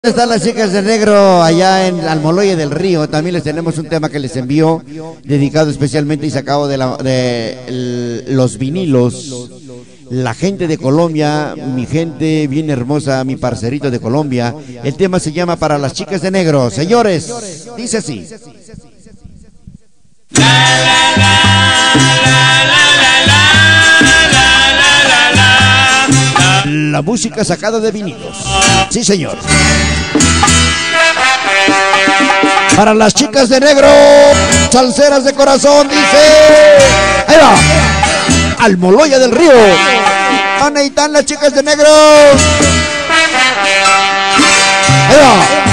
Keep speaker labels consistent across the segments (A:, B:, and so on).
A: Están las chicas de negro allá en Almoloya del Río. También les tenemos un tema que les envió, dedicado especialmente y sacado de los vinilos. La gente de Colombia, mi gente bien hermosa, mi parcerito de Colombia. El tema se llama Para las chicas de negro. Señores, dice así. La música sacada de vinilos. Sí, señor. Para las chicas de negro, salseras de corazón, dice. Ahí va. Almoloya del Río. ¿Dónde están las chicas de negro? Ahí va.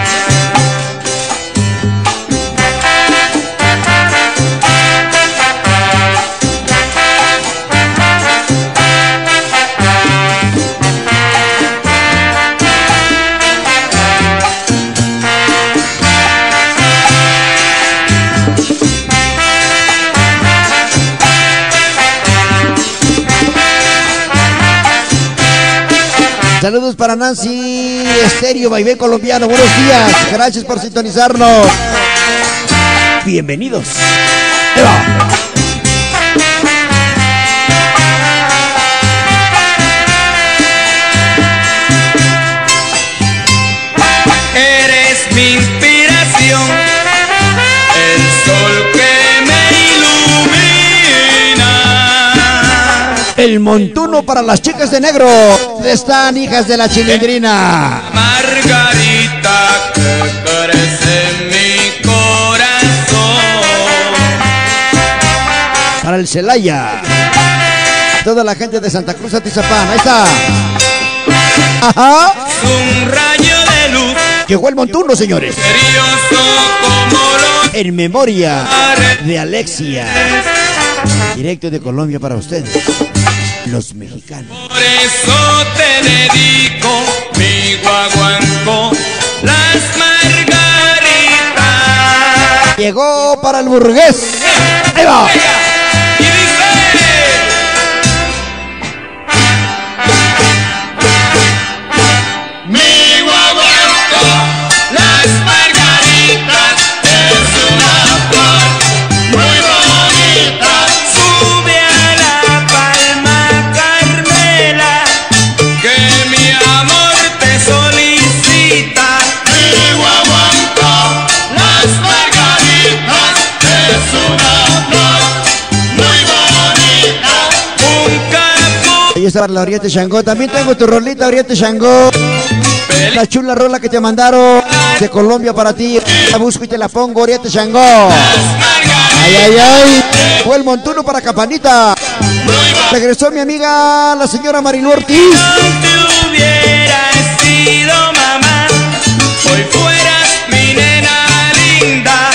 A: Saludos para Nancy Estéreo, Baibé Colombiano. Buenos días, gracias por sintonizarnos. Bienvenidos.
B: Eres mi inspiración, el sol que me ilumina.
A: El montuno para las chicas de negro. Están hijas de la chilindrina.
B: Margarita que crece en mi corazón.
A: Para el Celaya. Toda la gente de Santa Cruz Atizapán. Ahí está. Ajá.
B: Un rayo de luz.
A: Llegó el montuno, señores.
B: Misterioso como los
A: En memoria de Alexia. Directo de Colombia para ustedes, los mexicanos.
B: Por eso te dedico mi guaguancó, las margaritas.
A: Llegó para el burgués. Ahí va.
B: Y dice: mi guaguancó, las margaritas, es una flor muy bonita. Sube a la palma, Carmela, que mi amor te solicita. Mi guaguancó, las margaritas, es una flor muy bonita. Un capo.
A: Ahí está para la Oriente Shango. También tengo tu rolita, Oriente Shango. La chula rola que te mandaron de Colombia para ti. La busco y te la pongo, Oriente Shango. Ay, ay, ay. Fue el montuno para Campanita. Regresó mi amiga, la señora Marilu Ortiz.
B: No te hubieras sido mamá, hoy fueras mi nena linda.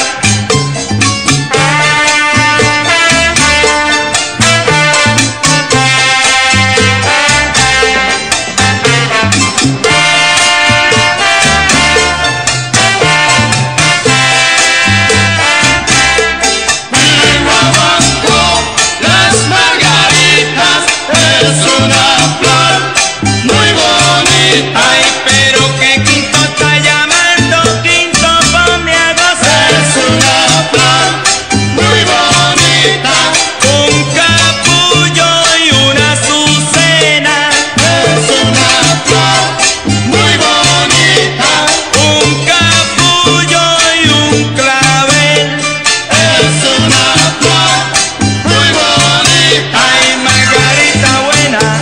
B: Mi guaguancó, las margaritas, es una flor muy bonita. Ay, pero que Quinto está llamando, Quinto, ponme a gozar. Es una flor muy bonita. Un capullo y una azucena. Es una flor muy bonita. Un capullo y un clavel. Es una flor muy bonita. Ay, Margarita buena.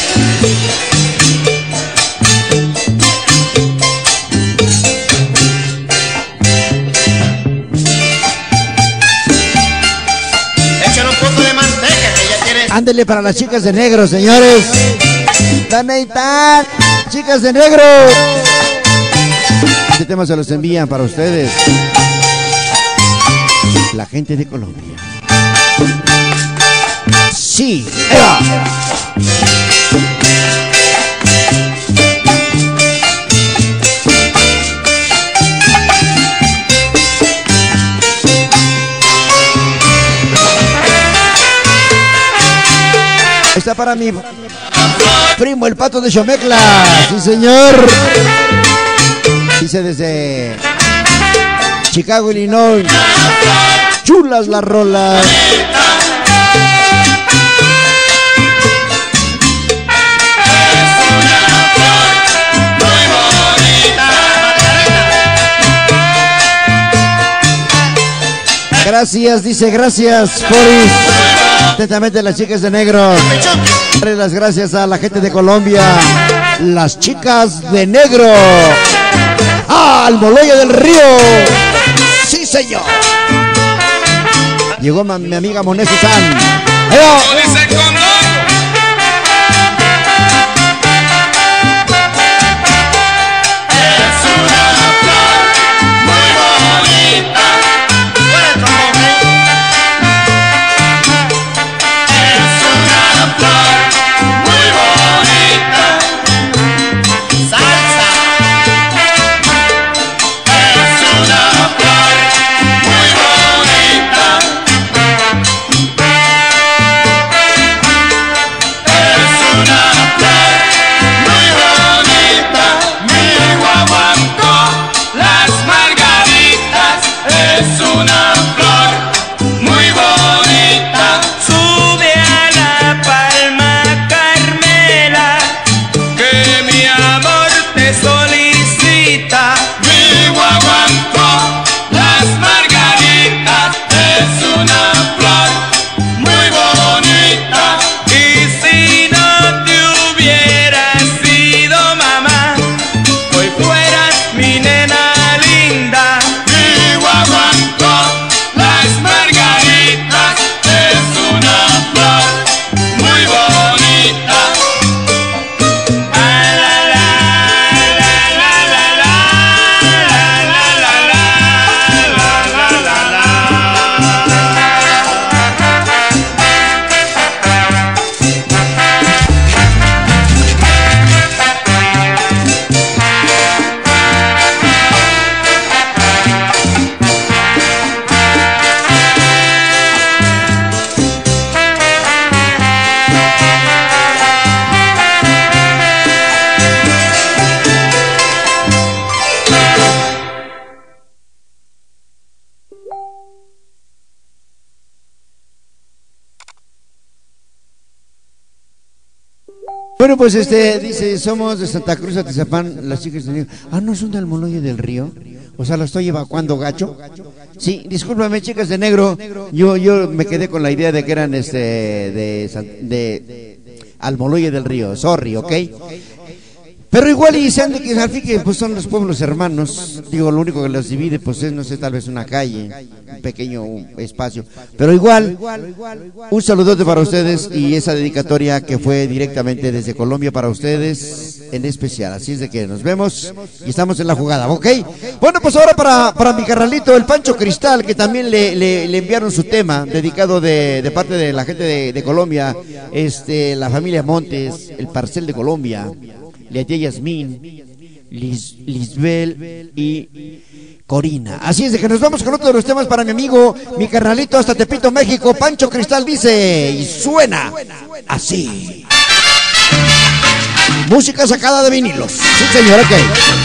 B: Échale un poco de manteca que ya tienes.
A: Ándele para las chicas de negro, señores. ¿Dónde están? Chicas de negro. Este tema se los envían para ustedes, la gente de Colombia. Sí, Eva. Está para mi primo, el Pato de Xomecla. Sí, señor. dice desde Chicago, Illinois. Chulas las rolas. Gracias, dice, gracias, Boris. Atentamente las chicas de negro. Las gracias a la gente de Colombia. Las chicas de negro. ¡Ah, al Moloye del Río! ¡Sí, señor! Llegó mi amiga Moneso San. Bueno, pues dice, somos de Santa Cruz, Atizapán, las chicas de negro. Ah, ¿no son del Moloye del Río? O sea, ¿lo estoy evacuando, gacho? Sí, discúlpame, chicas de negro. Yo me quedé con la idea de que eran al Moloye del Río. Sorry, ¿ok? Pero igual y sean de que al fin que pues son los pueblos hermanos. Digo, lo único que los divide pues es, no sé, tal vez una calle, un pequeño espacio. Pero igual, un saludote para ustedes y esa dedicatoria que fue directamente desde Colombia para ustedes en especial. Así es de que nos vemos y estamos en la jugada, ¿ok? Bueno, pues ahora para mi carnalito, el Pancho Cristal, que también le enviaron su tema, dedicado de parte de la gente de Colombia, la familia Montes, el Parcel de Colombia, la tía Yasmín, Lisbel y Corina. Así es de que nos vamos con otro de los temas para mi amigo, mi carnalito hasta Tepito, México. Pancho Cristal dice, y suena así. Música sacada de vinilos. Sí, señor, ok.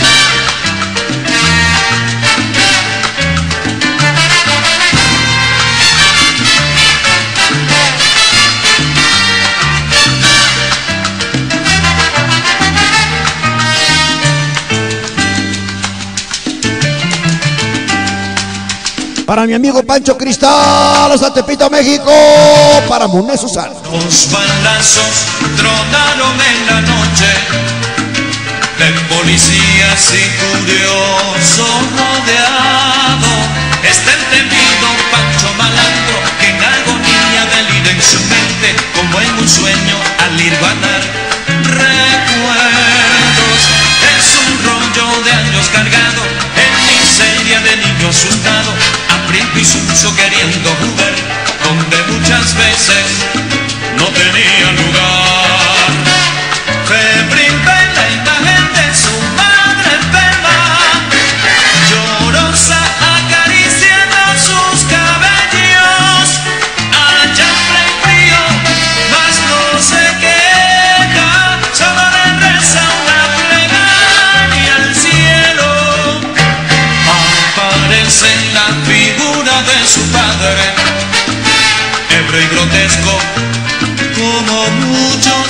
A: Para mi amigo Pancho Cristal, hasta Tepito, México, para Moneso San.
C: Los balazos tronaron en la noche, de policías y curiosos rodeado. Está el temido Pancho Malandro, que en agonía delira en su mente, como en un sueño al ir ganar recuerdos. Es un rollo de años cargado, en miseria de niño asustado, hambriento y sucio queriendo jugar, donde muchas veces no tenía lugar. Febril ve la imagen de su madre enferma,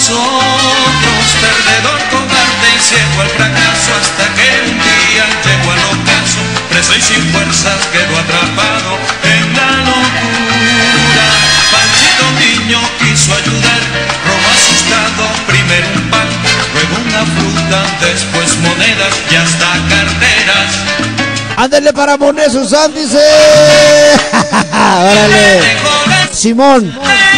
C: otros, perdedor, cobarde y ciego al fracaso, hasta que un día llegó al ocaso, preso y sin fuerzas quedó atrapado en la locura. Panchito niño quiso ayudar, robó asustado, primero un pan, luego una fruta, después monedas y hasta carteras.
A: Ándale para Monet Susan, dice. Órale. Simón.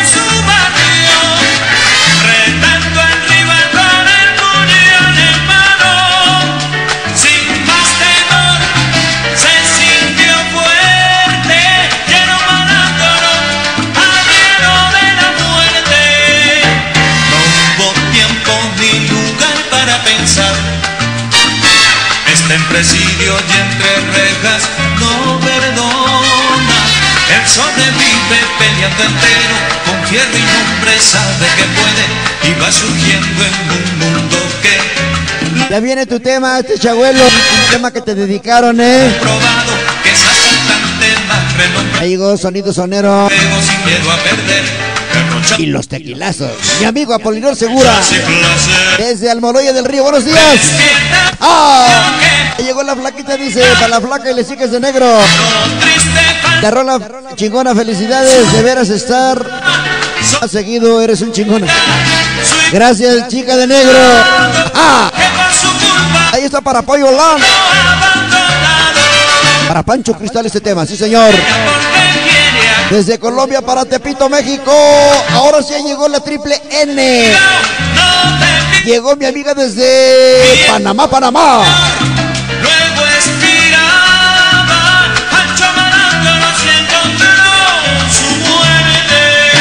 C: En presidio y entre rejas no perdona. Él sobrevive peleando entero, con fierro y nombre sabe que puede, y va surgiendo en un mundo que...
A: Ya viene tu tema, Chabuelo, un tema que te dedicaron,
C: Probado que es asaltante más renombrado.
A: Ahí llegó Sonido Sonero.
C: Luego sin miedo a perder.
A: Y los tequilazos. Mi amigo Apolinor Segura. Desde Almoloya del Río, buenos días. ¡Ah! Llegó la flaquita, dice, para la flaca y le sigues de negro. La rola chingona, felicidades, de veras estar más seguido, eres un chingón. Gracias, chica de negro. ¡Ah! Ahí está para Pollo Lan. Para Pancho Cristal este tema, sí señor. Desde Colombia para Tepito, México. Ahora sí llegó la triple N. Llegó mi amiga desde Panamá, Panamá.
C: Luego expiraba, Pancho Malandro no se encontró su muerte.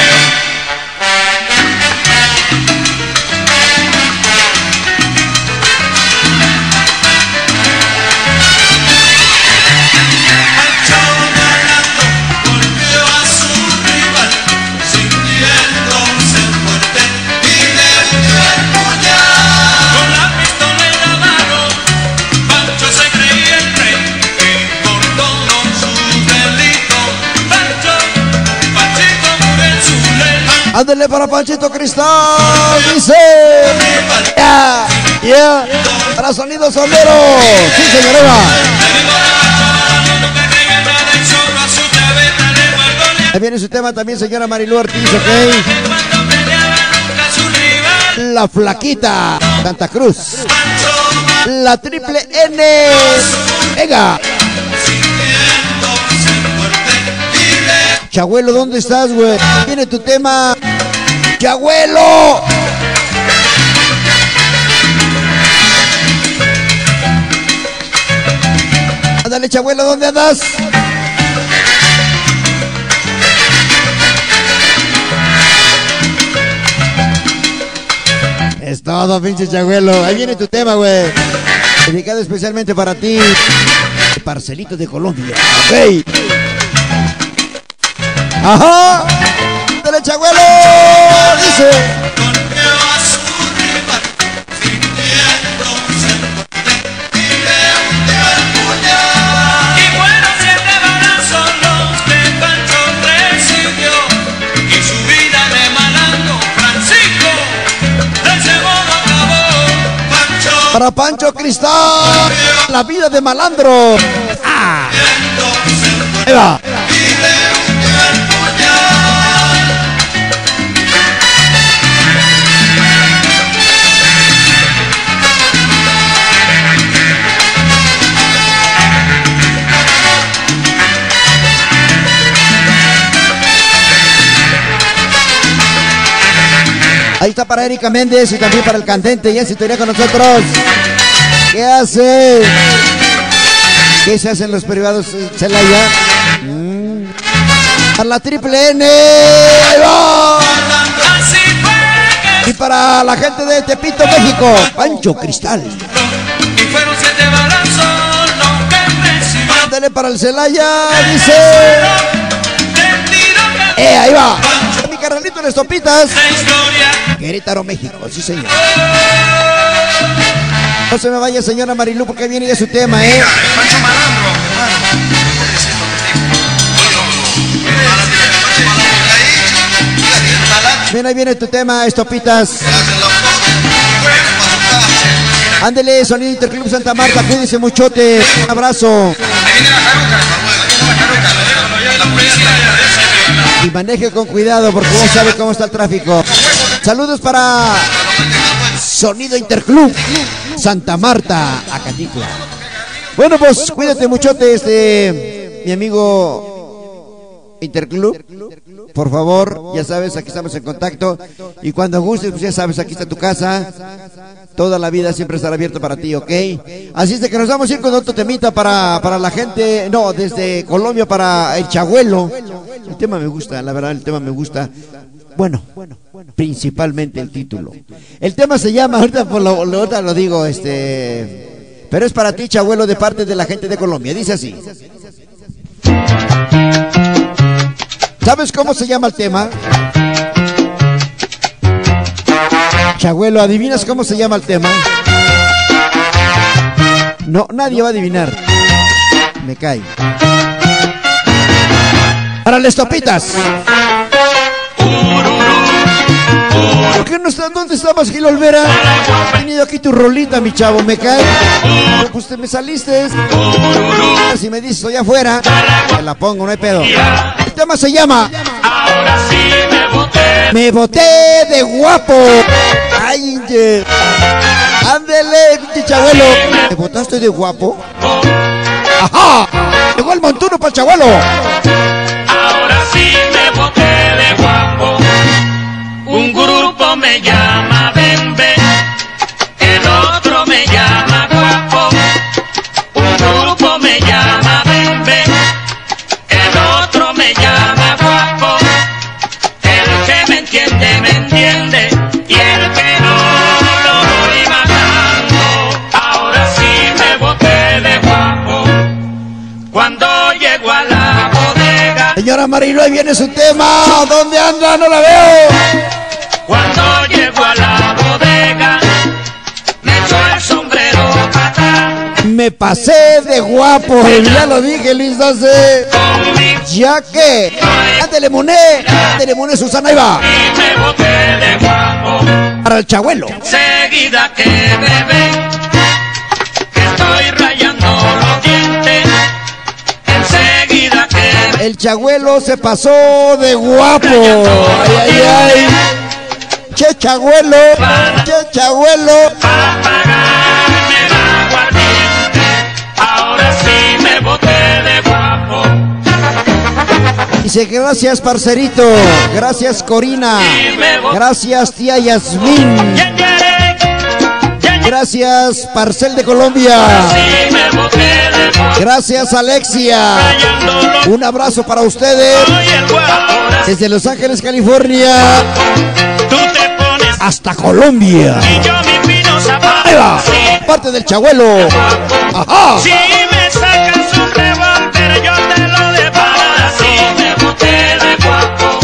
C: Pancho Malandro golpeó a su rival, sintiéndose fuerte, y le hundió el puñal. Con la pistola en la mano, Pancho se creía el rey, y por todos sus delitos, Panchito murió en su lecho.
A: Ándale para Panchito Cristal, dice. Yeah, yeah. Para Sonido Sonero. Sí, señora. Ahí viene su tema también, señora Marilu Ortiz, ok. La flaquita, Santa Cruz. La triple N. Venga. Chabuelo, ¿dónde estás, güey? Viene tu tema. ¡Chabuelo! Ándale, Chabuelo, ¿dónde andas? Es todo, pinche Chabuelo. Ahí viene tu tema, güey. Dedicado especialmente para ti. Parcelito de Colombia. Ok. ¡Ajá! ¡Dale, Chabuelo! Dice.
C: Golpeó a su rival, sintiéndose fuerte, y le hundió el puñal. Y fueron 7 balazos los que Pancho recibió, y su vida de malandro, Francisco, de ese modo acabó. Pancho
A: Para Pancho Cristal. La vida de malandro. ¡Ah!
C: sintiéndose fuerte,
A: Ahí va.
C: y le hundió el puñal.
A: Ahí está para Erika Méndez y también para el cantante y en sintonía con nosotros. ¿Qué hace? ¿Qué se hacen los privados, Celaya? A la triple N. ¡Ahí va! Y para la gente de Tepito, México, Pancho Cristal.
C: Y fueron 7 balazos los que recibió.
A: Ándale para el Celaya, dice. Ahí va. Mi carnalito en Estopitas. Querétaro, México, sí señor. No se me vaya, señora Marilu, porque viene ya su tema,
B: Pancho Malandro, hermano.
A: También ahí viene tu tema, Estopitas. Ándele, Sonido Interclub Santa Marta, cuídense muchote. Un abrazo. Y maneje con cuidado porque no sabe cómo está el tráfico. Saludos para Sonido Interclub Santa Marta, Acatitla. Bueno, pues cuídate muchote, mi amigo Interclub. Por favor, ya sabes, aquí estamos en contacto. Y cuando gustes, pues ya sabes, aquí está tu casa. Toda la vida siempre estará abierto para ti, ¿ok? Así es de que nos vamos a ir con otro temita para la gente. No, desde Colombia para el Chagüelo. El tema me gusta, la verdad, el tema me gusta. Bueno, principalmente el título. El tema se llama, ahorita lo digo, pero es para ti, Chagüelo, de parte de la gente de Colombia. Dice así. ¿Sabes cómo se llama el tema? Chagüelo, ¿adivinas cómo se llama el tema? No, nadie va a adivinar. Me cae. Para las Estopitas. ¿Por qué no está? ¿Dónde estabas, Gil Olvera? He tenido aquí tu rolita, mi chavo, me cae. Pero pues te me saliste. Si me dices estoy afuera, te la pongo, no hay pedo. El tema se llama
C: Ahora sí
A: Me boté de guapo. Ay, ándele, Chagüelo. ¿Me botaste de guapo? ¡Ajá! Llegó el montuno para el Chagüelo.
C: Ahora sí me boté de guapo. Un grupo me llama Bembe, el otro me llama guapo. Un grupo me llama Bembe, el otro me llama guapo. El que me entiende, y el que no lo voy matando. Ahora sí me boté de guapo. Cuando llego a la bodega,
A: señora Marilu, ahí viene su tema. ¿Dónde anda? No la veo.
C: Cuando llego a la bodega, me echó el sombrero para atrás.
A: Me pasé de guapo, ya lo dije, Luis Dace. Ya que, ándele Moné, Susana, ahí va.
C: Y me boté de guapo.
A: Para el Chagüelo.
C: Enseguida que bebé, que estoy rayando los dientes. Enseguida que
A: el Chagüelo se pasó de guapo. Ay, ay, ay. Che Chagüelo, che Chagüelo.
C: para pagarme el aguardiente, ahora sí me boté de guapo.
A: Dice, gracias, parcerito. Gracias, Corina. Gracias, tía Yasmín. Gracias, Parcel de Colombia. Gracias, Alexia. Un abrazo para ustedes. Desde Los Ángeles, California, hasta Colombia. Ahí va, parte del Chagüelo. Ajá.
C: Si me sacas un revólver, yo te lo deparo. Así me boté de guapo.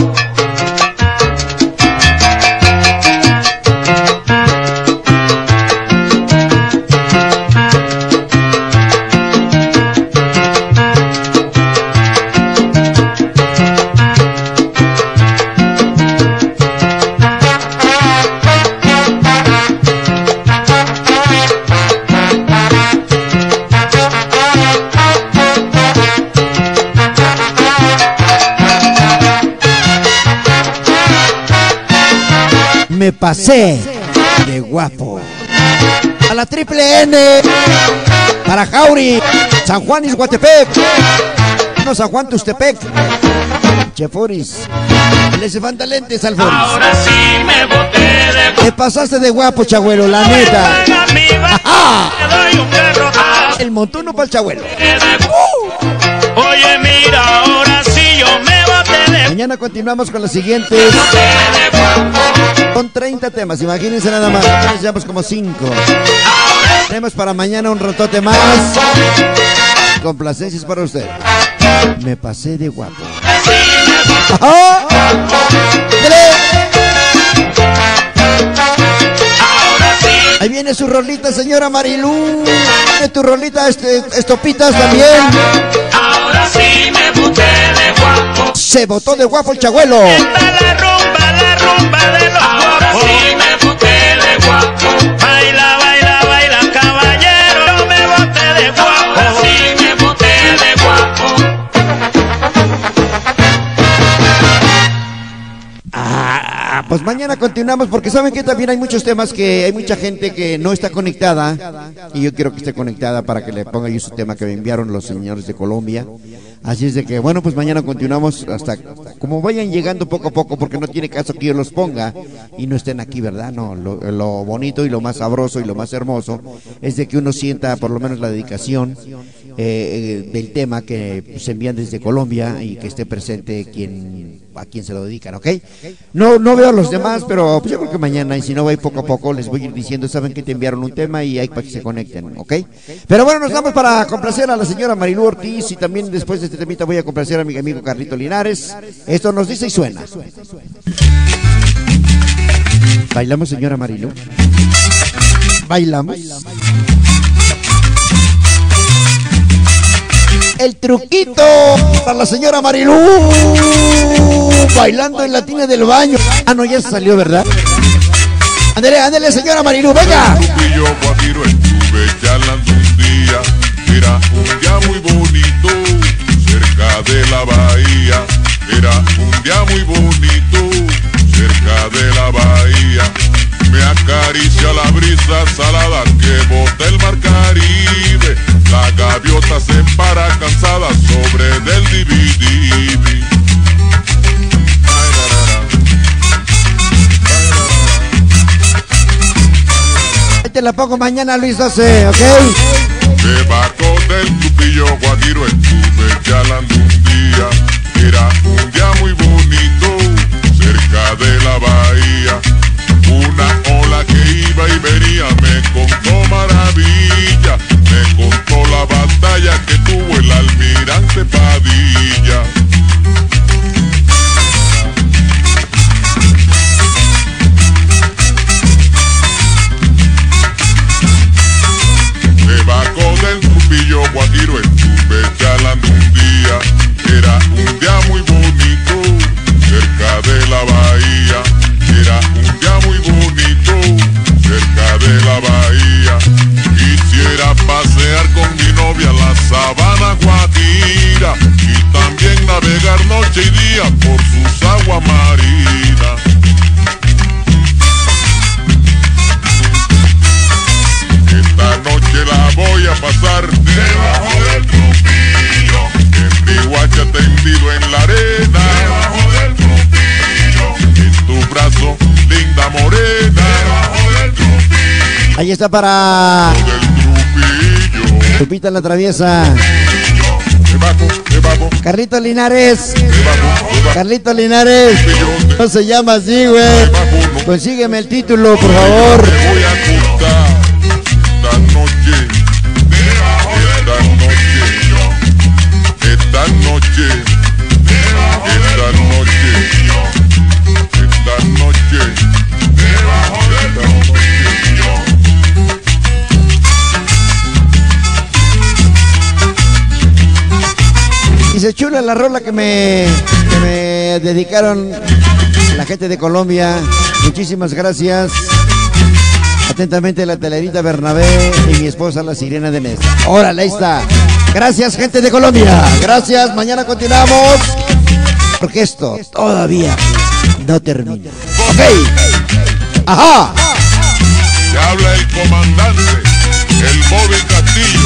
A: Me pasé de guapo. A la triple N, para Jauri, San Juan Izhuatepec, no, San Juan Tustepec, Cheforis, les falta lentes al Foris.
C: Ahora sí me boté de guapo.
A: Te pasaste de guapo, Chagüelo, la neta. Ajá.
C: Te doy un garrotazo.
A: El montuno para el Chagüelo.
C: Oye, mira, ahora sí yo me boté de
A: Mañana continuamos con los siguientes. Con 30 temas, imagínense nada más. Ya llevamos como 5. Tenemos para mañana un ratote más. Complacencias para usted. Me pasé de guapo. ¡Ajá! Ahí viene su rolita, señora Marilu. Viene tu rolita, Estopitas también.
C: Ahora sí me boté de guapo.
A: Se botó de guapo el Chagüelo.
C: Esta la rumba
B: rumba de los guapos.
C: Así me boté de guapo.
B: Baila, baila, baila, caballero, me boté de guapo.
C: Así me boté de guapo.
A: Pues mañana continuamos porque saben que también hay muchos temas que hay mucha gente que no está conectada y yo quiero que esté conectada para que le ponga yo su tema que me enviaron los señores de Colombia. Así es de que bueno, pues mañana continuamos hasta como vayan llegando poco a poco, porque no tiene caso que yo los ponga y no estén aquí, ¿verdad? No, lo bonito y lo más sabroso y lo más hermoso es de que uno sienta por lo menos la dedicación del tema que se envían desde Colombia y que esté presente a quien se lo dedican, ¿ok? No veo a los demás, pero pues yo creo que mañana, y si no voy poco a poco, les voy a ir diciendo, saben que te enviaron un tema y hay para que se conecten, ¿ok? Pero bueno, nos vamos para complacer a la señora Marilú Ortiz y también después de este temita voy a complacer a mi amigo Carlito Linares. Esto nos dice y suena. ¿Bailamos, señora Marilú? ¿Bailamos? El truquito para la señora Marilú, bailando en la tina del baño. Ah, no, ya salió, ¿verdad? Ándele, ándele, señora Marilú, venga.
D: Y yo, Guajiro, estuve charlando un día. Era un día muy bonito, cerca de la bahía. Era un día muy bonito, cerca de la bahía. Me acaricia la brisa salada que bota el mar Caribe. La gaviota se para cansada sobre del dividivi.
A: Te la pongo mañana, Luis 12, ¿ok?
D: Debajo del tupillo Guajiro estuve charlando un día. Era un día muy bonito, cerca de la bahía. Una ola que iba y venía me contó maravilla. Me contó la batalla que tuvo el almirante Padilla. Debajo del tupillo Guajiro estuve charlando un día. Era un día muy bonito, cerca de la bahía. Era un día muy bonito, cerca de la bahía. Quisiera pasear con mi novia la sabana Guajira y también navegar noche y día por sus aguas marinas. Esta noche la voy a pasar debajo del tupillo, en mi guacha tendido en la arena. Debajo del tupillo, en tu brazo, linda morena. Debajo del tupillo,
A: Ahí está para
D: del tupillo.
A: Lupita la Traviesa.
D: Debajo,
A: Carlito Linares.
D: debajo.
A: Carlito Linares. No se llama así, güey. Consígueme el título, por favor.
D: Me voy a acostar esta noche. Esta noche. Esta noche. Esta noche. Debajo del tupillo.
A: Y se chula la rola que me dedicaron la gente de Colombia. Muchísimas gracias. Atentamente la telerita Bernabé y mi esposa la Sirena de Mesa. Órale, ahí está. Gracias, gente de Colombia. Gracias. Mañana continuamos. Porque esto todavía no termina. Ok. Ajá.
D: Se habla el comandante, el Bobby Castillo.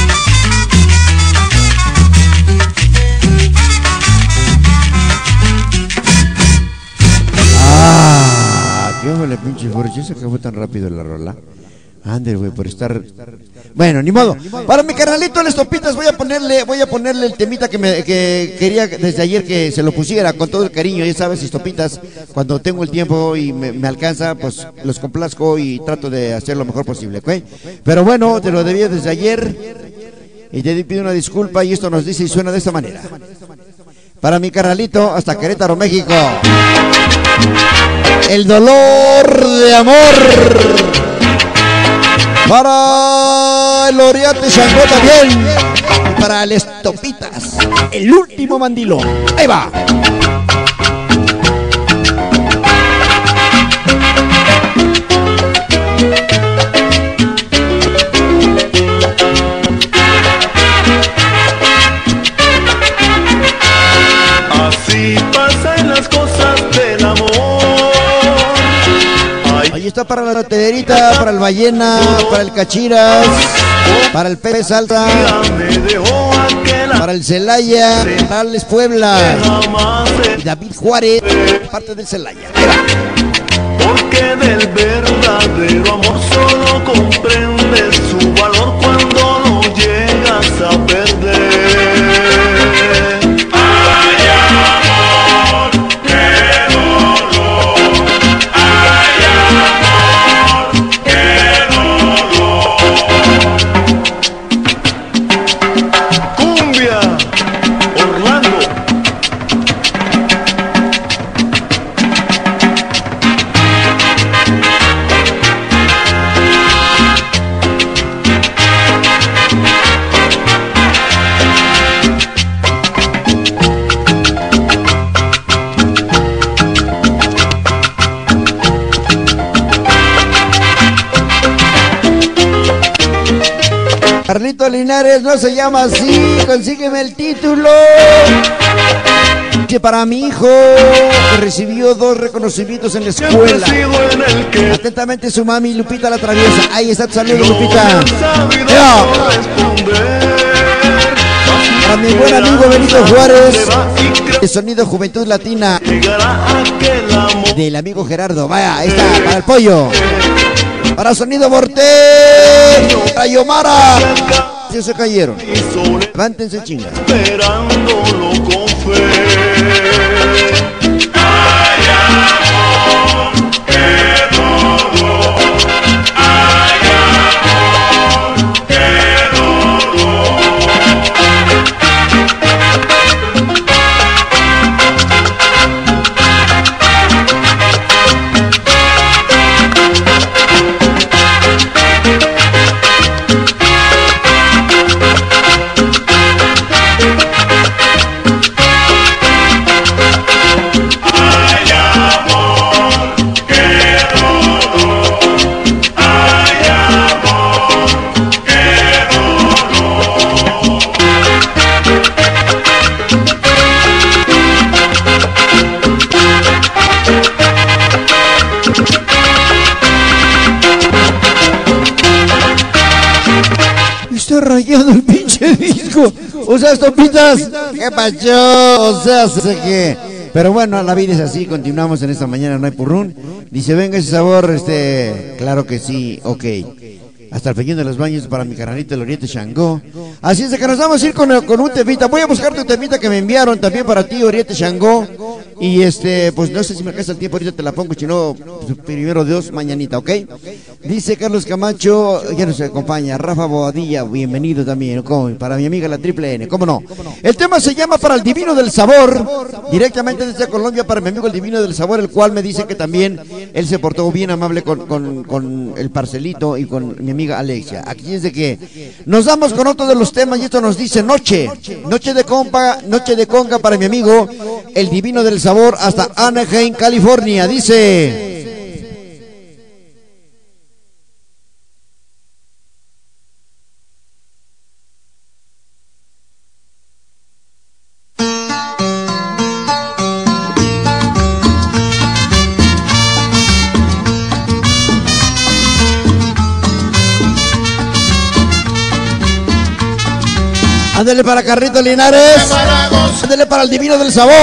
A: ¿Qué hombre, pinche Jorge? ¿Se acabó tan rápido la rola? Ande, güey, por estar... Bueno, ni modo. Para mi carnalito el Estopitas voy a ponerle el temita que quería desde ayer que se lo pusiera con todo el cariño. Ya sabes, Estopitas, cuando tengo el tiempo y me alcanza, pues los complazco y trato de hacer lo mejor posible, ¿ok? Pero bueno, te lo debía desde ayer y te pido una disculpa y esto nos dice y suena de esta manera. Para mi carnalito, hasta Querétaro, México. El dolor de amor. Para el Oriate Shango también. Y para el Estopitas, el último mandilón. Ahí va. está para la loterita, para el Ballena, para el Cachiras, para el Pepe Salsa, para el Celaya, para el Puebla, David Juárez, parte del Celaya.
E: Porque del verdadero amor solo comprendes su valor cuando lo llegas a perder.
B: Ay, amor, qué dolor. Ay, amor, qué dolor.
E: Cumbia, Orlando.
A: Carlito Linares no se llama así, consígueme el título. Que para mi hijo, que recibió 2 reconocimientos en la escuela. Atentamente su mami Lupita la Traviesa. Ahí está tu saludo, Lupita. Para mi buen amigo Benito Juárez, de Sonido Juventud Latina, del amigo Gerardo. Vaya, ahí está, para el pollo. Para Sonido Mortel, para Yomara. Ya se cayeron. Levántense, chinga.
E: Esperándolo con fe.
B: Ay, amor, qué dolor. Ay, amor, qué dolor.
A: Estoy rayando el pinche disco. O sea, estopitas. ¿Qué pasó? O sea, sé que. Pero bueno, la vida es así. Continuamos en esta mañana, no hay purrún. Dice, venga ese sabor, claro que sí, ok. Hasta el pequeño de los baños para mi carnalito el Oriente Shango. Así es de que nos vamos a ir con un temita. Voy a buscar tu temita que me enviaron también para ti, Oriente Shango. Y pues no sé si me alcanza el tiempo, ahorita te la pongo, si no, pues, primero Dios, mañanita, ¿ok? Dice Carlos Camacho, ya nos acompaña, Rafa Bobadilla, bienvenido también, ¿cómo? Para mi amiga la Triple N, ¿cómo no? El tema se llama Para el Divino del Sabor, directamente desde Colombia para mi amigo el Divino del Sabor, el cual me dice que también él se portó bien amable con el parcelito y con mi amiga Alexia. Aquí es de que nos damos con otro de los temas y esto nos dice noche de conga para mi amigo el Divino del Sabor hasta Anaheim, California. Dice: ándele para Carrito Linares, ándele para el Divino del Sabor.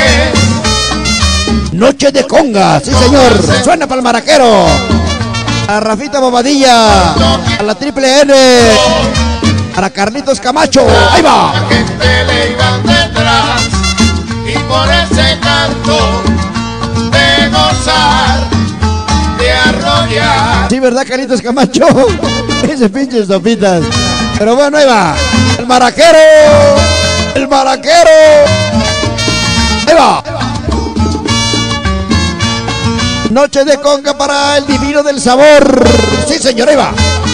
A: Noche de conga, sí señor, suena para el maraquero. A Rafita Bobadilla, a la Triple N, para Carlitos Camacho, ahí va.
F: La gente le iban detrás y por ese canto de gozar, de arrollar.
A: Sí, ¿verdad, Carlitos Camacho? Ese pinche estopitas. Pero bueno, ahí va. El maraquero. El maraquero. Ahí va. Noche de conga para el Divino del Sabor. Sí, señor, ahí va.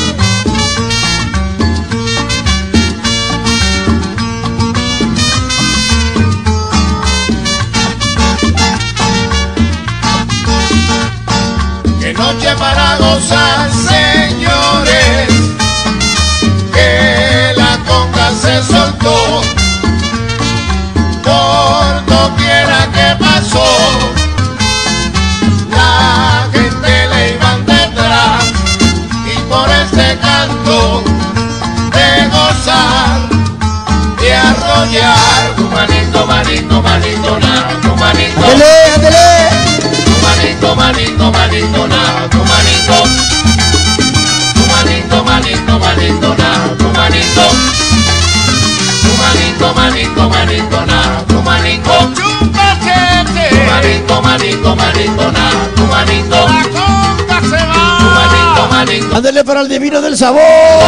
F: Qué noche para gozar, señores, que la conga se soltó. Por doquiera que pasó, la gente le iban maninco, maninco, maninco, na, tu maninco,
G: Chupachete,
F: tu maninco, maninco, maninco, na, tu maninco,
G: la conga se
F: tu
G: va.
F: maninco, maninco,
A: Ándale para el divino del sabor.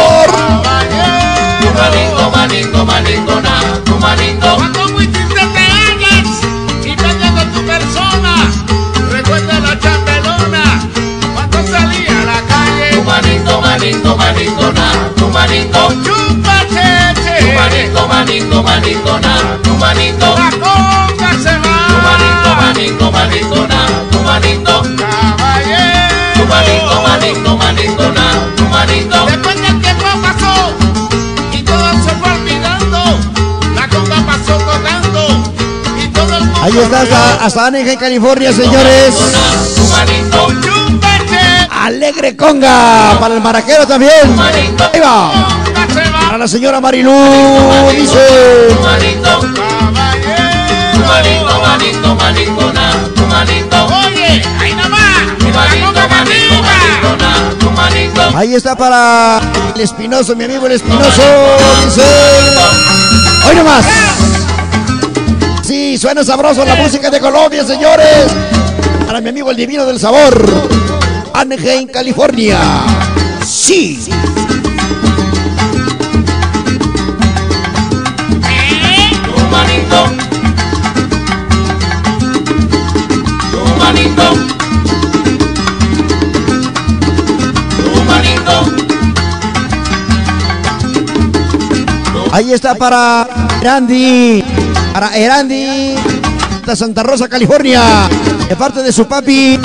F: tu maninco, maninco, maninco, na, tu maninco,
G: Cuando muy triste te hallas y dañando tu persona, recuerda la chambelona cuando salía a la
F: tu
G: calle.
F: maninco, maninco, maninco, na, tu maninco,
G: Chupachete,
F: tu maninco, maninco, maninco, na, tu maninco,
G: la conga se
F: tu maninco,
G: va.
F: maninco, maninco, na, tu maninco,
G: Caballero,
F: tu maninco, maninco, maninco, na, tu maninco.
G: después del tiempo pasó y todo se fue olvidando, la conga pasó tocando y todo el mundo
A: Ahí está hasta Anaheim, California, señores.
F: Tu maninco,
G: Chupachete,
A: Alegre conga para el maraquero también. Ahí va.
G: conga se va.
A: Para la señora Marilú, dice.
F: tu maninco, tu maninco, maninco, maninco, na, tu maninco,
G: Oye, ahí nomás,
F: tu
G: la
F: maninco,
G: conga para
F: maninco, maninco,
G: arriba.
F: na, tu maninco.
A: Ahí está para el Espinoso, mi amigo el Espinoso, dice. Hoy nomás. Sí, suena sabroso la música de Colombia, señores. Para mi amigo el divino del sabor, Anaheim, California. Sí.
F: Tu maninco, tu maninco, tu maninco,
A: Ahí está para Erandi. Para Erandi de Santa Rosa, California. De parte de su papi,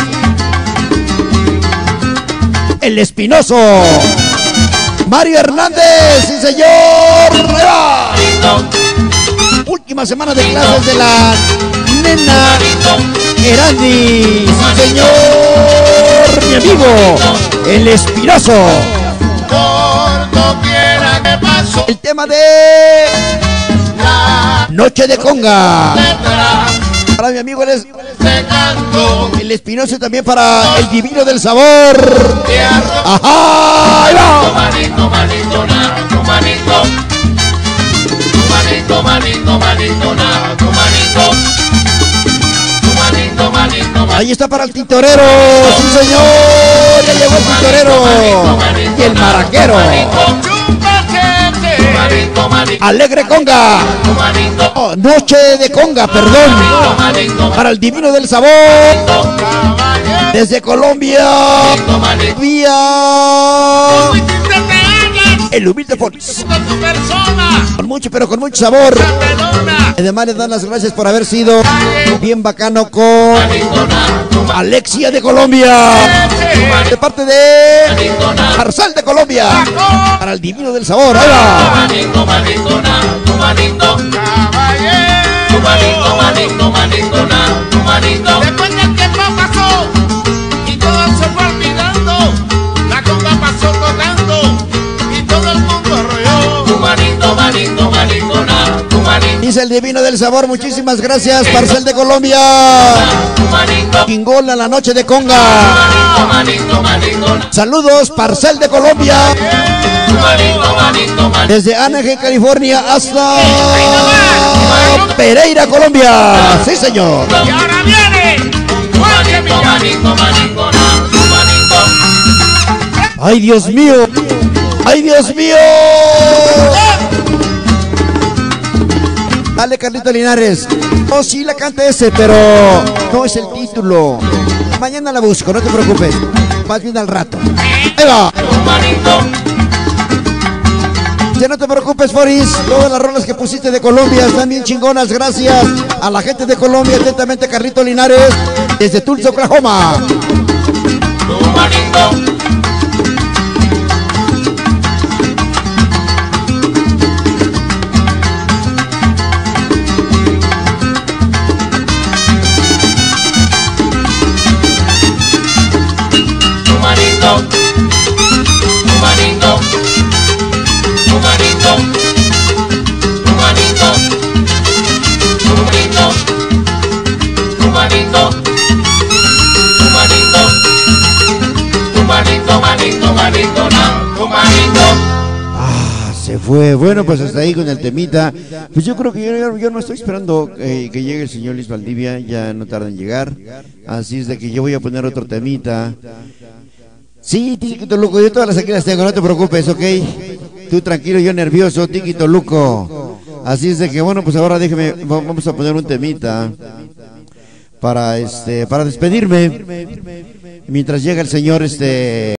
A: el Espinoso. Mario Hernández, sí señor. Ahí va. Última semana de clases de la nena Erandi, sí señor. Mi amigo, el Espinoso.
F: por doquiera que paso,
A: El tema de
F: la
A: Noche de Conga.
F: letra
A: Para mi amigo
F: se canto,
A: el Espinoso y también para el divino del sabor.
F: te arro,
A: Ajá, ahí va.
F: maninco, maninco, na, tu maninco, tu maninco, maninco, maninco, na, tu maninco, tu maninco, maninco, maninco.
A: Ahí está para el tintorero, sí señor. Ya llegó el tintorero y el maraquero.
G: Chupachete,
F: Maninco, maninco,
A: Alegre Conga.
F: tu maninco,
A: Oh, noche de Conga, perdón.
F: maninco,
A: Para el divino del sabor.
G: caballero,
A: Desde Colombia.
F: maninco,
A: Vía
G: muy triste te hallas
A: el humilde Fox.
G: con tu persona,
A: Con mucho, pero con mucho sabor.
G: chambelona.
A: Además les dan las gracias por haber sido bien bacano con Alexia de Colombia. De parte de Marcel de Colombia. Para el divino del sabor. Ahí va.
F: maninco, maninco, na, tu maninco,
G: Caballero,
F: tu maninco, maninco, maninco, na, tu maninco.
G: después del tiempo pasó y todo se fue olvidando, la conga pasó tocando y todo el mundo rolló.
F: Tu maninco, maninco, maninco, na, tu maninco,
A: Dice el divino del sabor. Muchísimas gracias, Marcel de Colombia.
F: tu maninco,
A: Chingón a la noche de Conga.
F: maninco, maninco, na,
A: Saludos, Parcel de Colombia.
F: tu maninco, maninco, maninco.
A: Desde Anaheim, California hasta Pereira, Colombia. Sí, señor.
G: Y ahora viene Jorge Millán.
F: Maninco, maninco, na, tu maninco.
A: Ay, Dios mío. Ay, Dios mío. Dale, Carlito Linares. Oh, sí, la canta ese, pero no es el título. Mañana la busco, no te preocupes. Más bien al rato. Ahí va.
F: Tu maninco,
A: Ya no te preocupes, Foris. Todas las rolas que pusiste de Colombia están bien chingonas. Gracias a la gente de Colombia. Atentamente, Carlito Linares. Desde Tulsa, Oklahoma.
F: tu maninco. Tu maninco, tu maninco, tu maninco, tu maninco, tu maninco, tu maninco, tu maninco, tu maninco.
A: fue. Bueno, pues hasta ahí con el temita. Pues yo creo que yo no estoy esperando que llegue el señor Luis Valdivia, ya no tarda en llegar. Así es de que yo voy a poner otro temita. Sí, Tiquito Luco, yo todas las aquí las tengo, no te preocupes, ¿ok? Tú tranquilo, yo nervioso, Tiquito Luco. Así es de que bueno, pues ahora déjeme, vamos a poner un temita para despedirme mientras llega el señor